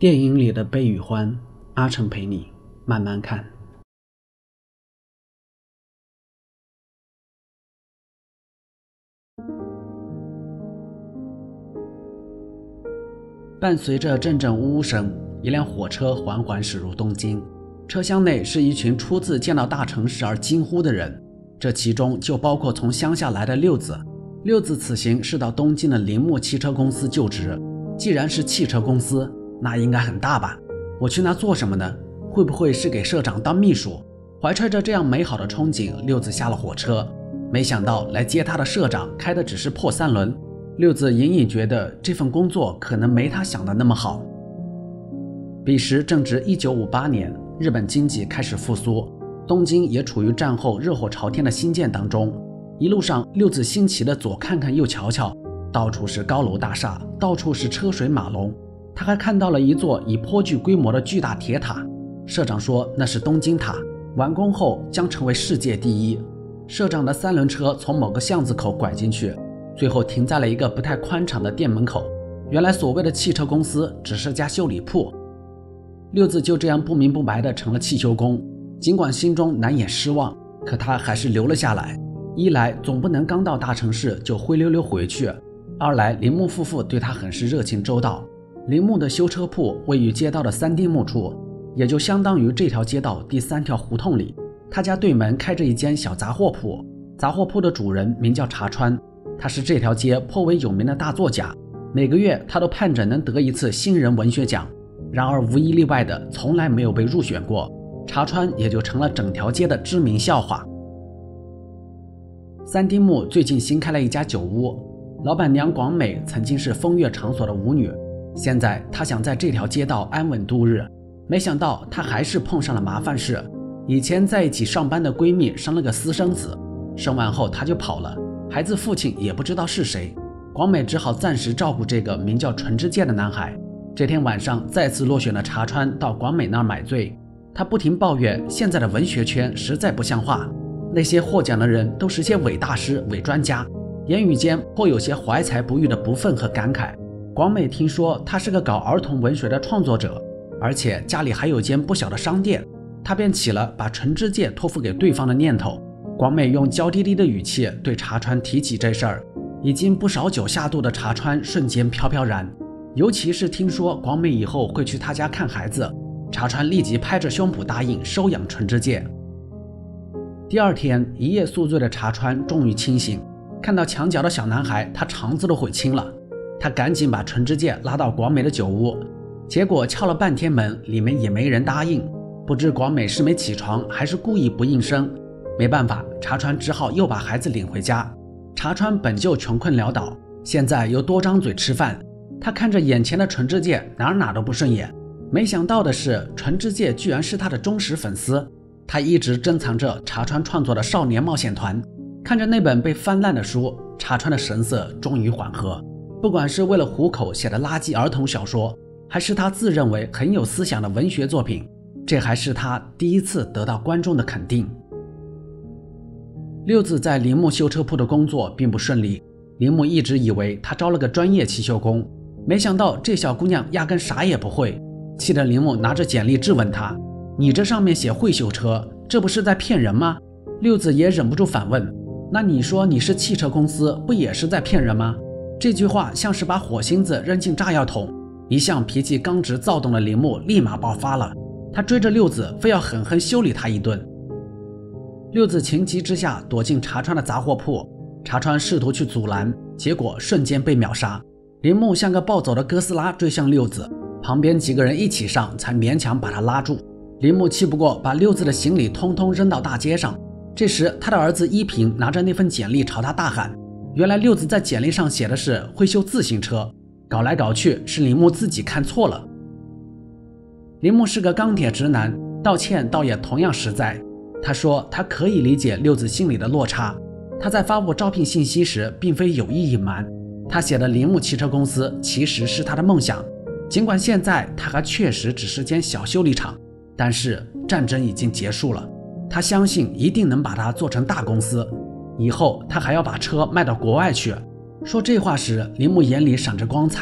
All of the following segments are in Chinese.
电影里的悲与欢，阿成陪你慢慢看。伴随着阵阵呜呜声，一辆火车缓缓驶入东京。车厢内是一群初次见到大城市而惊呼的人，这其中就包括从乡下来的六子。六子此行是到东京的铃木汽车公司就职。既然是汽车公司，那应该很大吧？我去那做什么呢？会不会是给社长当秘书？怀揣着这样美好的憧憬，六子下了火车。没想到来接他的社长开的只是破三轮。六子隐隐觉得这份工作可能没他想的那么好。彼时正值1958年，日本经济开始复苏，东京也处于战后热火朝天的兴建当中。一路上，六子新奇的左看看右瞧瞧，到处是高楼大厦，到处是车水马龙。他还看到了一座以颇具规模的巨大铁塔，社长说那是东京塔，完工后将成为世界第一。社长的三轮车从某个巷子口拐进去，最后停在了一个不太宽敞的店门口。原来所谓的汽车公司只是家修理铺。六子就这样不明不白地成了汽修工，尽管心中难掩失望，可他还是留了下来。一来总不能刚到大城市就灰溜溜回去，二来铃木夫妇对他很是热情周到。铃木的修车铺位于街道的三丁目处，也就相当于这条街道第3条胡同里。他家对门开着一间小杂货铺，杂货铺的主人名叫茶川，他是这条街颇为有名的大作家，每个月他都盼着能得一次新人文学奖，然而无一例外的从来没有被入选过，茶川也就成了整条街的知名笑话。三丁目最近新开了一家酒屋，老板娘广美曾经是风月场所的舞女，现在她想在这条街道安稳度日，没想到她还是碰上了麻烦事。以前在一起上班的闺蜜生了个私生子，生完后她就跑了，孩子父亲也不知道是谁，广美只好暂时照顾这个名叫纯之介的男孩。这天晚上再次落选的茶川到广美那儿买醉，他不停抱怨现在的文学圈实在不像话，那些获奖的人都是些伪大师伪专家，言语间颇有些怀才不遇的不忿和感慨。广美听说他是个搞儿童文学的创作者，而且家里还有间不小的商店，他便起了把纯之介托付给对方的念头。广美用娇滴滴的语气对茶川提起这事儿，已经不少酒下肚的茶川瞬间飘飘然，尤其是听说广美以后会去他家看孩子，茶川立即拍着胸脯答应收养纯之介。第二天一夜宿醉的茶川终于清醒，看到墙角的小男孩，他肠子都悔青了。他赶紧把纯之介拉到广美的酒屋，结果敲了半天门，里面也没人答应，不知广美是没起床还是故意不应声。没办法，茶川只好又把孩子领回家。茶川本就穷困潦倒，现在又多张嘴吃饭，他看着眼前的纯之介哪都不顺眼。没想到的是，纯之介居然是他的忠实粉丝，他一直珍藏着茶川创作的少年冒险团。看着那本被翻烂的书，茶川的神色终于缓和。不管是为了糊口写的垃圾儿童小说，还是他自认为很有思想的文学作品，这还是他第一次得到观众的肯定。六子在铃木修车铺的工作并不顺利，铃木一直以为他招了个专业汽修工，没想到这小姑娘压根啥也不会，气得铃木拿着简历质问她：你这上面写会修车，这不是在骗人吗？六子也忍不住反问：那你说你是汽车公司，不也是在骗人吗？这句话像是把火星子扔进炸药桶，一向脾气刚直躁动的铃木立马爆发了，他追着六子非要狠狠修理他一顿。六子情急之下躲进茶川的杂货铺，茶川试图去阻拦，结果瞬间被秒杀。铃木像个暴走的哥斯拉追向六子，旁边几个人一起上才勉强把他拉住。铃木气不过，把六子的行李通通扔到大街上。这时他的儿子一平拿着那份简历朝他大喊，原来六子在简历上写的是会修自行车，搞来搞去是铃木自己看错了。铃木是个钢铁直男，道歉倒也同样实在。他说他可以理解六子心里的落差，他在发布招聘信息时并非有意隐瞒，他写的铃木汽车公司其实是他的梦想，尽管现在他还确实只是间小修理厂，但是战争已经结束了，他相信一定能把它做成大公司，以后他还要把车卖到国外去。说这话时，铃木眼里闪着光彩，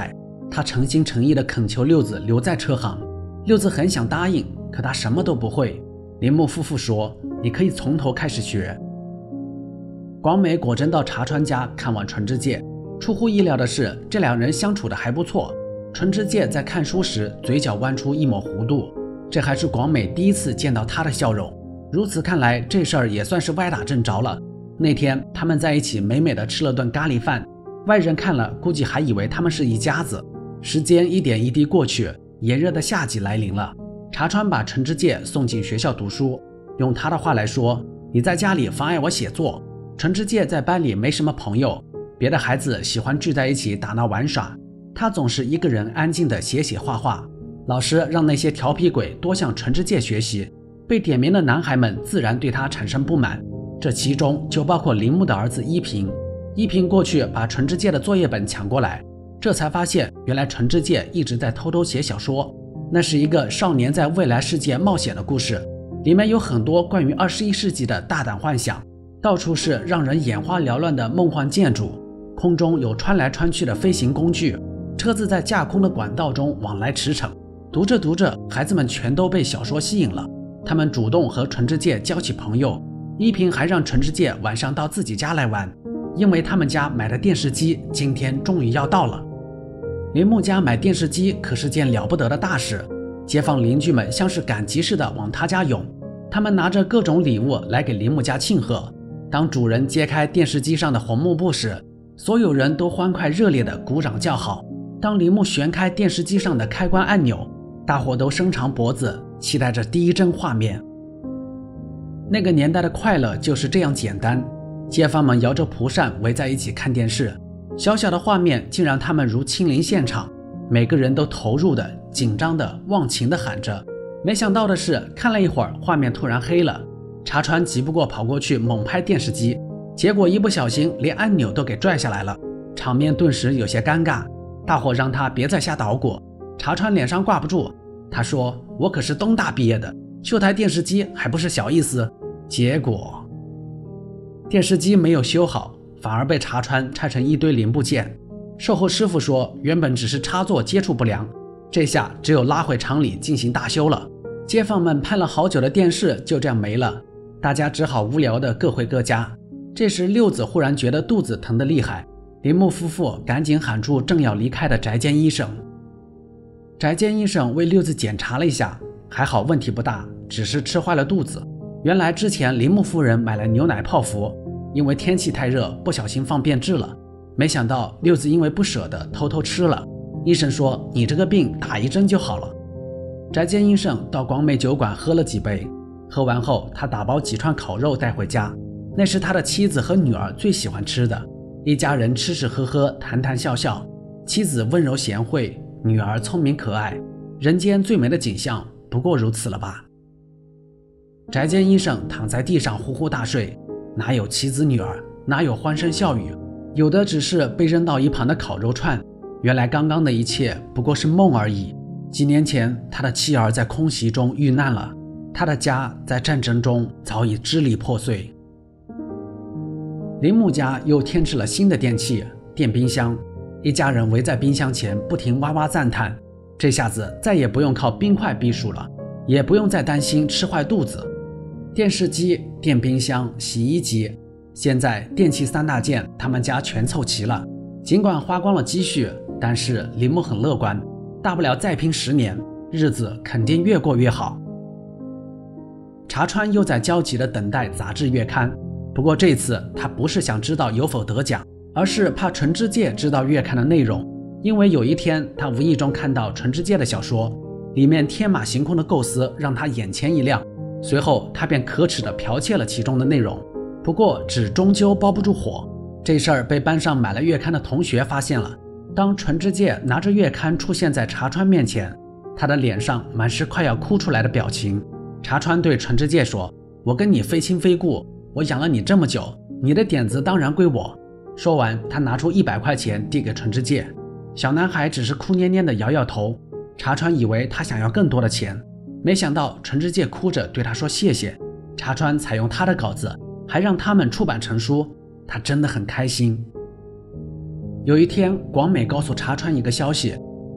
他诚心诚意地恳求六子留在车行。六子很想答应，可他什么都不会。铃木夫妇说：“你可以从头开始学。”广美果真到茶川家看望纯之介。出乎意料的是，这两人相处得还不错。纯之介在看书时嘴角弯出一抹弧度，这还是广美第一次见到他的笑容。如此看来，这事儿也算是歪打正着了。那天他们在一起美美的吃了顿咖喱饭，外人看了估计还以为他们是一家子。时间一点一滴过去，炎热的夏季来临了。茶川把纯之介送进学校读书，用他的话来说，你在家里妨碍我写作。纯之介在班里没什么朋友，别的孩子喜欢聚在一起打闹玩耍，他总是一个人安静地写写画画。老师让那些调皮鬼多向纯之介学习，被点名的男孩们自然对他产生不满，这其中就包括铃木的儿子一平。一平过去把纯之介的作业本抢过来，这才发现原来纯之介一直在偷偷写小说。那是一个少年在未来世界冒险的故事，里面有很多关于21世纪的大胆幻想，到处是让人眼花缭乱的梦幻建筑，空中有穿来穿去的飞行工具，车子在架空的管道中往来驰骋。读着读着，孩子们全都被小说吸引了，他们主动和纯之介交起朋友。一平还让纯之介晚上到自己家来玩，因为他们家买的电视机今天终于要到了。铃木家买电视机可是件了不得的大事，街坊邻居们像是赶集似的往他家涌，他们拿着各种礼物来给铃木家庆贺。当主人揭开电视机上的红幕布时，所有人都欢快热烈地鼓掌叫好。当铃木旋开电视机上的开关按钮，大伙都伸长脖子，期待着第一帧画面。那个年代的快乐就是这样简单，街坊们摇着蒲扇围在一起看电视，小小的画面竟让他们如亲临现场，每个人都投入的、紧张的、忘情的喊着。没想到的是，看了一会儿，画面突然黑了。茶川急不过跑过去猛拍电视机，结果一不小心连按钮都给拽下来了，场面顿时有些尴尬。大伙让他别再瞎捣鼓，茶川脸上挂不住，他说：“我可是东大毕业的，修台电视机还不是小意思。”结果电视机没有修好，反而被茶川拆成一堆零部件。售后师傅说，原本只是插座接触不良，这下只有拉回厂里进行大修了。街坊们盼了好久的电视就这样没了，大家只好无聊的各回各家。这时六子忽然觉得肚子疼得厉害，铃木夫妇赶紧喊住正要离开的宅间医生。宅间医生为六子检查了一下，还好问题不大，只是吃坏了肚子。原来之前铃木夫人买了牛奶泡芙，因为天气太热不小心放变质了，没想到六子因为不舍得偷偷吃了。医生说，你这个病打一针就好了。宅间医生到广美酒馆喝了几杯，喝完后他打包几串烤肉带回家，那是他的妻子和女儿最喜欢吃的。一家人吃吃喝喝，谈谈笑笑，妻子温柔贤惠，女儿聪明可爱，人间最美的景象不过如此了吧。宅间医生躺在地上呼呼大睡，哪有妻子女儿，哪有欢声笑语，有的只是被扔到一旁的烤肉串。原来刚刚的一切不过是梦而已。几年前他的妻儿在空袭中遇难了，他的家在战争中早已支离破碎。铃木家又添置了新的电器，电冰箱，一家人围在冰箱前不停哇哇赞叹，这下子再也不用靠冰块避暑了，也不用再担心吃坏肚子。电视机、电冰箱、洗衣机，现在电器三大件他们家全凑齐了。尽管花光了积蓄，但是铃木很乐观，大不了再拼10年，日子肯定越过越好。茶川又在焦急地等待杂志月刊，不过这次他不是想知道有否得奖，而是怕纯之介知道月刊的内容。因为有一天他无意中看到纯之介的小说，里面天马行空的构思让他眼前一亮，随后他便可耻地剽窃了其中的内容。不过纸终究包不住火，这事儿被班上买了月刊的同学发现了。当纯之介拿着月刊出现在茶川面前，他的脸上满是快要哭出来的表情。茶川对纯之介说，我跟你非亲非故，我养了你这么久，你的点子当然归我。说完他拿出100块钱递给纯之介，小男孩只是哭蔫蔫地摇摇头。茶川以为他想要更多的钱，没想到纯之介哭着对他说谢谢。茶川采用他的稿子，还让他们出版成书，他真的很开心。有一天广美告诉茶川一个消息，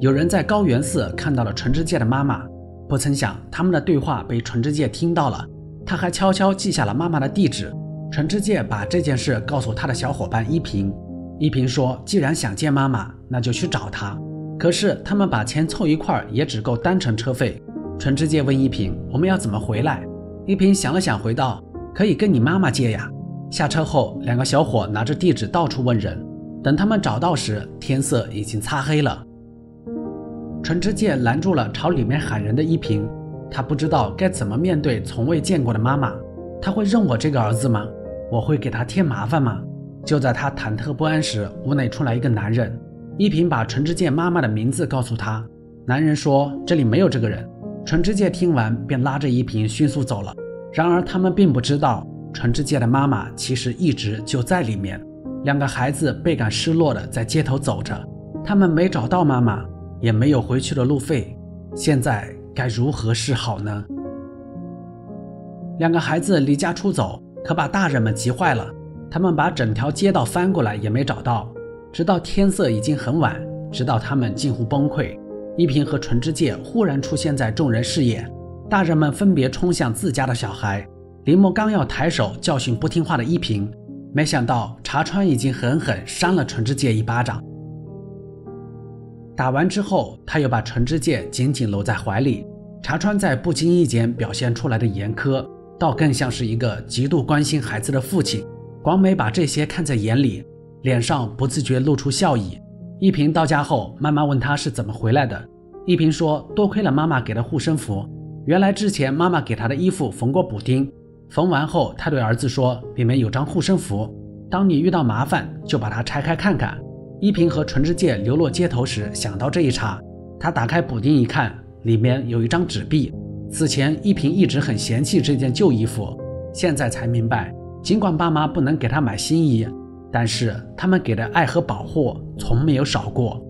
有人在高原寺看到了纯之介的妈妈，不曾想他们的对话被纯之介听到了，他还悄悄记下了妈妈的地址。纯之介把这件事告诉他的小伙伴依萍，依萍说既然想见妈妈，那就去找她。可是他们把钱凑一块也只够单程车费。纯之介问依萍，我们要怎么回来？依萍想了想回道，可以跟你妈妈借呀。下车后，两个小伙拿着地址到处问人，等他们找到时，天色已经擦黑了。纯之介拦住了朝里面喊人的依萍，他不知道该怎么面对从未见过的妈妈。他会认我这个儿子吗？我会给他添麻烦吗？就在他忐忑不安时，屋内出来一个男人。依萍把纯之介妈妈的名字告诉他，男人说这里没有这个人。纯之介听完便拉着依萍迅速走了。然而他们并不知道，纯之介的妈妈其实一直就在里面。两个孩子倍感失落地在街头走着，他们没找到妈妈，也没有回去的路费，现在该如何是好呢？两个孩子离家出走，可把大人们急坏了，他们把整条街道翻过来也没找到，直到天色已经很晚，直到他们近乎崩溃。依萍和纯之介忽然出现在众人视野，大人们分别冲向自家的小孩。林默刚要抬手教训不听话的依萍，没想到茶川已经狠狠扇了纯之介一巴掌。打完之后，他又把纯之介紧紧搂在怀里。茶川在不经意间表现出来的严苛，倒更像是一个极度关心孩子的父亲。广美把这些看在眼里，脸上不自觉露出笑意。依萍到家后，妈妈问她是怎么回来的。依萍说，多亏了妈妈给的护身符。原来之前妈妈给她的衣服缝过补丁，缝完后她对儿子说，里面有张护身符，当你遇到麻烦就把它拆开看看。依萍和纯之介流落街头时想到这一茬，她打开补丁一看，里面有一张纸币。此前依萍一直很嫌弃这件旧衣服，现在才明白，尽管爸妈不能给她买新衣，但是他们给的爱和保护从没有少过。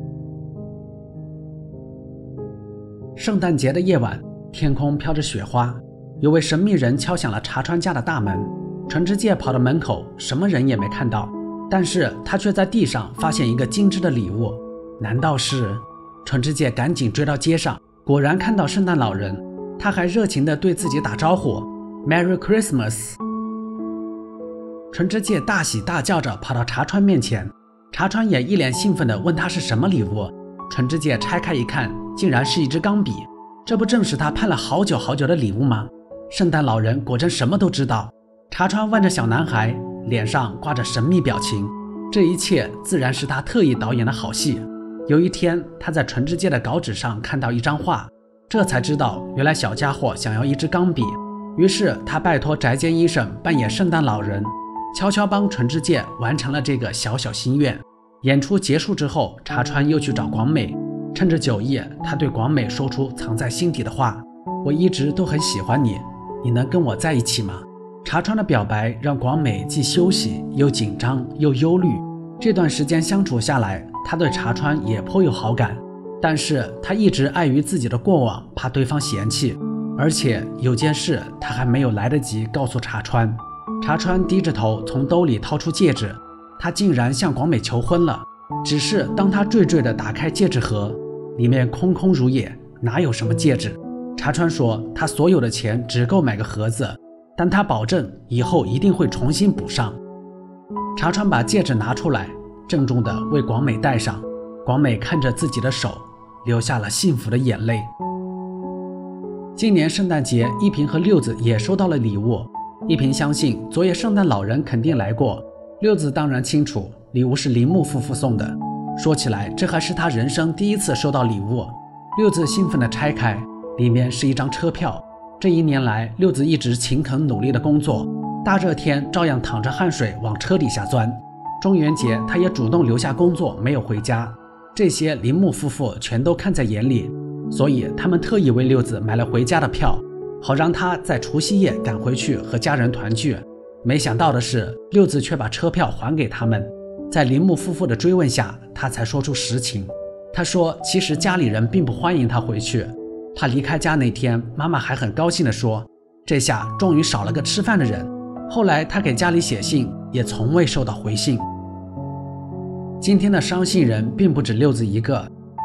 圣诞节的夜晚，天空飘着雪花，有位神秘人敲响了茶川家的大门。纯之介跑到门口，什么人也没看到，但是他却在地上发现一个精致的礼物。难道是？纯之介赶紧追到街上，果然看到圣诞老人，他还热情地对自己打招呼 Merry Christmas。 纯之介大喜大叫着跑到茶川面前，茶川也一脸兴奋地问他是什么礼物。纯之介拆开一看，竟然是一支钢笔，这不正是他盼了好久好久的礼物吗？圣诞老人果真什么都知道。茶川望着小男孩，脸上挂着神秘表情，这一切自然是他特意导演的好戏。有一天，他在纯之介的稿纸上看到一张画，这才知道原来小家伙想要一支钢笔。于是他拜托宅间医生扮演圣诞老人，悄悄帮纯之介完成了这个小小心愿。演出结束之后，茶川又去找广美，趁着酒意，他对广美说出藏在心底的话，我一直都很喜欢你，你能跟我在一起吗？茶川的表白让广美既休息又紧张又忧虑。这段时间相处下来，他对茶川也颇有好感，但是他一直碍于自己的过往，怕对方嫌弃，而且有件事他还没有来得及告诉茶川。茶川低着头从兜里掏出戒指，他竟然向广美求婚了。只是当他惴惴地打开戒指盒，里面空空如也，哪有什么戒指？茶川说他所有的钱只够买个盒子，但他保证以后一定会重新补上。茶川把戒指拿出来，郑重地为广美戴上。广美看着自己的手，流下了幸福的眼泪。今年圣诞节，依萍和六子也收到了礼物。依萍相信昨夜圣诞老人肯定来过，六子当然清楚礼物是铃木夫妇送的。说起来，这还是他人生第一次收到礼物。六子兴奋地拆开，里面是一张车票。这一年来，六子一直勤恳努力的工作，大热天照样淌着汗水往车底下钻。中元节，他也主动留下工作，没有回家。这些铃木夫妇全都看在眼里，所以他们特意为六子买了回家的票，好让他在除夕夜赶回去和家人团聚。没想到的是，六子却把车票还给他们。在铃木夫妇的追问下，他才说出实情。他说其实家里人并不欢迎他回去。他离开家那天，妈妈还很高兴地说，这下终于少了个吃饭的人。后来他给家里写信，也从未收到回信。今天的伤心人并不止六子一个，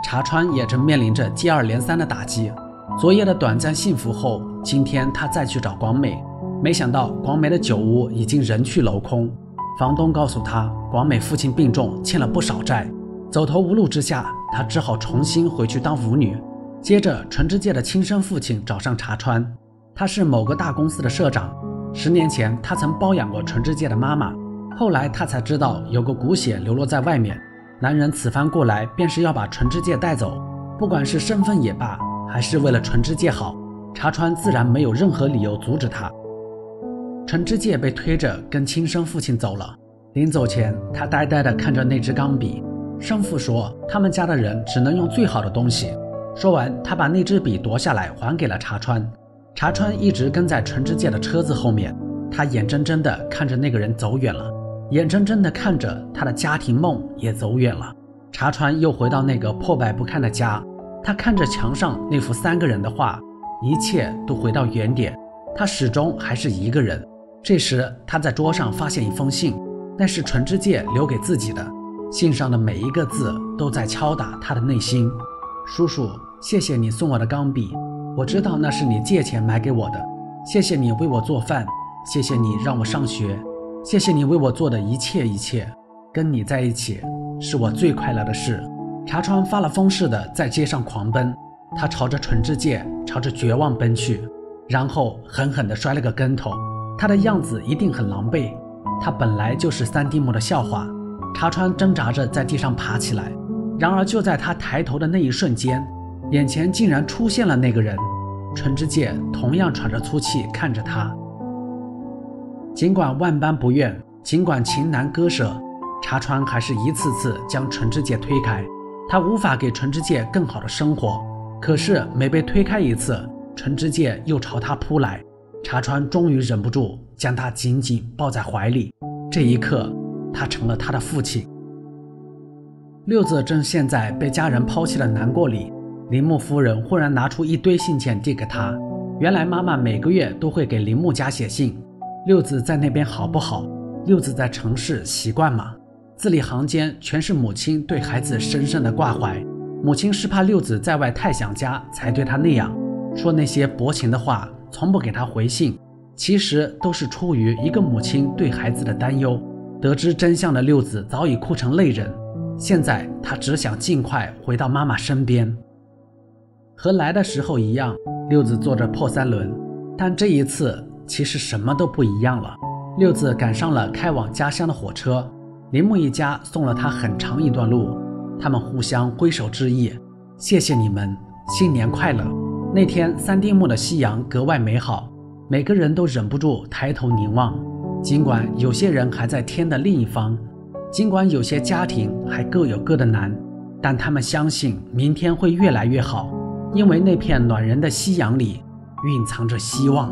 茶川也正面临着接二连三的打击。昨夜的短暂幸福后，今天他再去找广美，没想到广美的酒屋已经人去楼空。房东告诉他，广美父亲病重，欠了不少债，走投无路之下，他只好重新回去当舞女。接着，纯之介的亲生父亲找上茶川，他是某个大公司的社长。10年前，他曾包养过纯之介的妈妈，后来他才知道有个骨血流落在外面。男人此番过来，便是要把纯之介带走，不管是身份也罢，还是为了纯之介好，茶川自然没有任何理由阻止他。纯之介被推着跟亲生父亲走了，临走前，他呆呆地看着那支钢笔。生父说，他们家的人只能用最好的东西。说完，他把那支笔夺下来还给了茶川。茶川一直跟在纯之介的车子后面，他眼睁睁地看着那个人走远了，眼睁睁地看着他的家庭梦也走远了。茶川又回到那个破败不堪的家，他看着墙上那幅3个人的画，一切都回到原点，他始终还是一个人。这时，他在桌上发现一封信，那是纯之介留给自己的。信上的每一个字都在敲打他的内心。叔叔，谢谢你送我的钢笔，我知道那是你借钱买给我的。谢谢你为我做饭，谢谢你让我上学，谢谢你为我做的一切一切。跟你在一起是我最快乐的事。茶川发了疯似的在街上狂奔，他朝着纯之介，朝着绝望奔去，然后狠狠地摔了个跟头。他的样子一定很狼狈，他本来就是三丁目的笑话。茶川挣扎着在地上爬起来，然而就在他抬头的那一瞬间，眼前竟然出现了那个人。纯之介同样喘着粗气看着他。尽管万般不愿，尽管情难割舍，茶川还是一次次将纯之介推开。他无法给纯之介更好的生活，可是每被推开一次，纯之介又朝他扑来。茶川终于忍不住将他紧紧抱在怀里。这一刻，他成了他的父亲。六子正陷在被家人抛弃的难过里，铃木夫人忽然拿出一堆信件递给他。原来妈妈每个月都会给铃木家写信。六子在那边好不好？六子在城市习惯吗？字里行间全是母亲对孩子深深的挂怀。母亲是怕六子在外太想家，才对他那样说那些薄情的话，从不给他回信，其实都是出于一个母亲对孩子的担忧。得知真相的六子早已哭成泪人，现在他只想尽快回到妈妈身边。和来的时候一样，六子坐着破三轮，但这一次其实什么都不一样了。六子赶上了开往家乡的火车，铃木一家送了他很长一段路，他们互相挥手致意，谢谢你们，新年快乐。那天三丁目的夕阳格外美好，每个人都忍不住抬头凝望。尽管有些人还在天的另一方，尽管有些家庭还各有各的难，但他们相信明天会越来越好，因为那片暖人的夕阳里蕴藏着希望。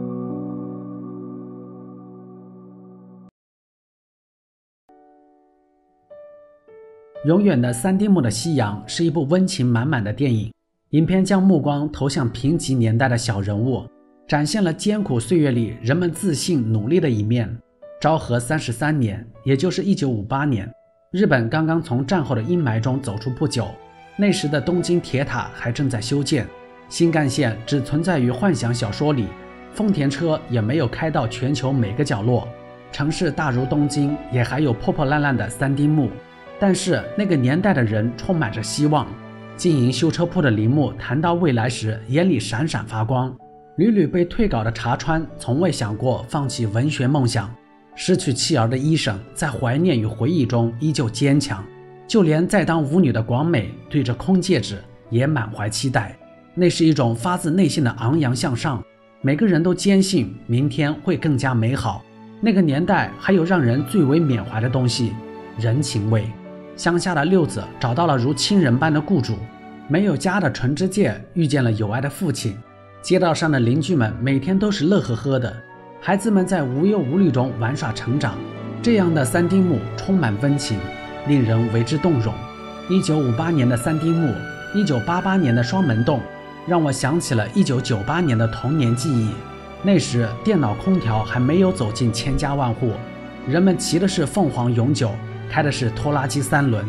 永远的三丁目的夕阳是一部温情满满的电影，影片将目光投向贫瘠年代的小人物，展现了艰苦岁月里人们自信努力的一面。昭和33年，也就是1958年，日本刚刚从战后的阴霾中走出不久，那时的东京铁塔还正在修建，新干线只存在于幻想小说里，丰田车也没有开到全球每个角落，城市大如东京，也还有破破烂烂的三丁目。但是那个年代的人充满着希望，经营修车铺的铃木谈到未来时眼里闪闪发光。屡屡被退稿的茶川从未想过放弃文学梦想，失去妻儿的医生在怀念与回忆中依旧坚强，就连在当舞女的广美对着空戒指也满怀期待，那是一种发自内心的昂扬向上。每个人都坚信明天会更加美好。那个年代还有让人最为缅怀的东西，人情味。乡下的六子找到了如亲人般的雇主，没有家的纯之介遇见了有爱的父亲，街道上的邻居们每天都是乐呵呵的，孩子们在无忧无虑中玩耍成长。这样的三丁目充满温情，令人为之动容。1958年的三丁目，1988年的双门洞，让我想起了1998年的童年记忆。那时电脑空调还没有走进千家万户，人们骑的是凤凰永久，开的是拖拉机3轮。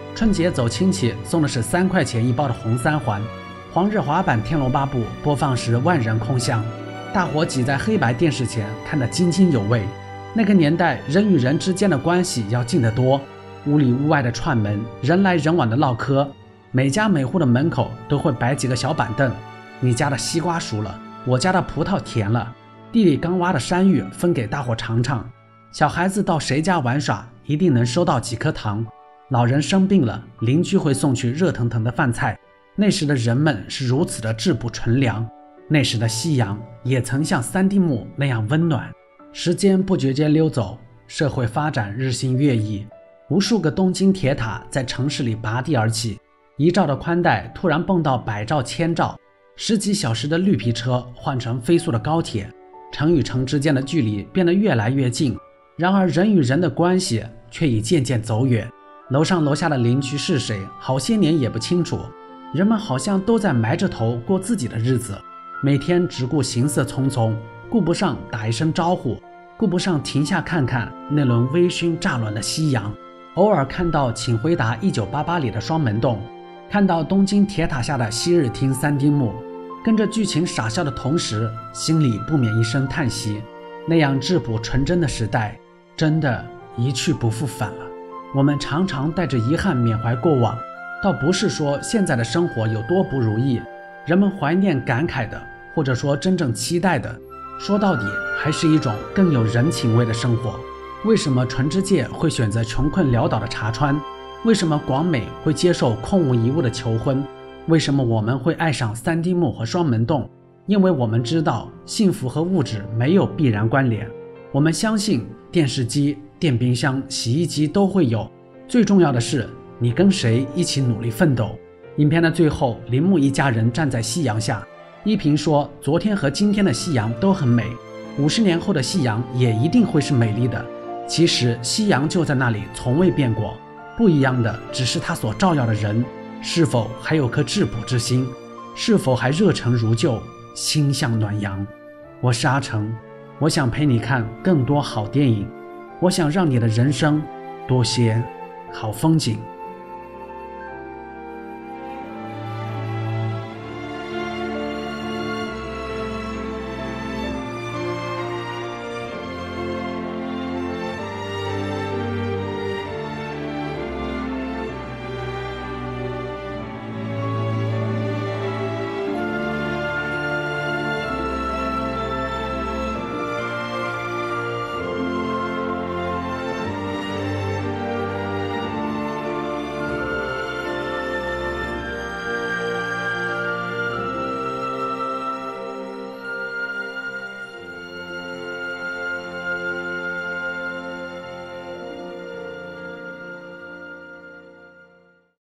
春节走亲戚送的是3块钱一包的红三环，黄日华版《天龙八部》播放时万人空巷，大伙挤在黑白电视前看得津津有味。那个年代人与人之间的关系要近得多，屋里屋外的串门，人来人往的唠嗑，每家每户的门口都会摆几个小板凳，你家的西瓜熟了，我家的葡萄甜了，地里刚挖的山芋分给大伙尝尝。小孩子到谁家玩耍，一定能收到几颗糖。老人生病了，邻居会送去热腾腾的饭菜。那时的人们是如此的质朴纯良，那时的夕阳也曾像三丁目那样温暖。时间不觉间溜走，社会发展日新月异，无数个东京铁塔在城市里拔地而起，1兆的宽带突然蹦到100兆、1000兆，10几小时的绿皮车换成飞速的高铁，城与城之间的距离变得越来越近，然而人与人的关系却已渐渐走远。楼上楼下的邻居是谁，好些年也不清楚。人们好像都在埋着头过自己的日子，每天只顾行色匆匆，顾不上打一声招呼，顾不上停下看看那轮微醺乍暖的夕阳。偶尔看到《请回答1988》里的双门洞，看到东京铁塔下的昔日町三丁目，跟着剧情傻笑的同时，心里不免一声叹息。那样质朴纯真的时代，真的一去不复返了。我们常常带着遗憾缅怀过往，倒不是说现在的生活有多不如意，人们怀念感慨的，或者说真正期待的，说到底还是一种更有人情味的生活。为什么纯之介会选择穷困潦倒的茶川？为什么广美会接受空无一物的求婚？为什么我们会爱上三丁目和双门洞？因为我们知道幸福和物质没有必然关联。我们相信电视机、电冰箱、洗衣机都会有，最重要的是你跟谁一起努力奋斗。影片的最后，铃木一家人站在夕阳下，依萍说昨天和今天的夕阳都很美，50年后的夕阳也一定会是美丽的。其实夕阳就在那里，从未变过，不一样的只是它所照耀的人是否还有颗质朴之心，是否还热诚如旧，心向暖阳。我是阿成，我想陪你看更多好电影，我想让你的人生多些好风景。